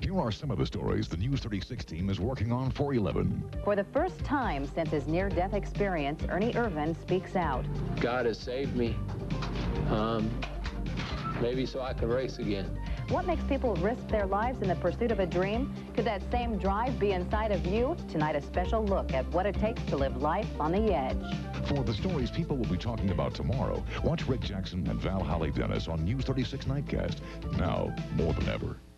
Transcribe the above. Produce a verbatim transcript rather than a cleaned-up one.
Here are some of the stories the News thirty-six team is working on for eleven. For the first time since his near-death experience, Ernie Irvin speaks out. God has saved me, um, maybe so I can race again. What makes people risk their lives in the pursuit of a dream? Could that same drive be inside of you? Tonight, a special look at what it takes to live life on the edge. For the stories people will be talking about tomorrow, watch Rick Jackson and Val Holley-Dennis on News thirty-six Nightcast, now more than ever.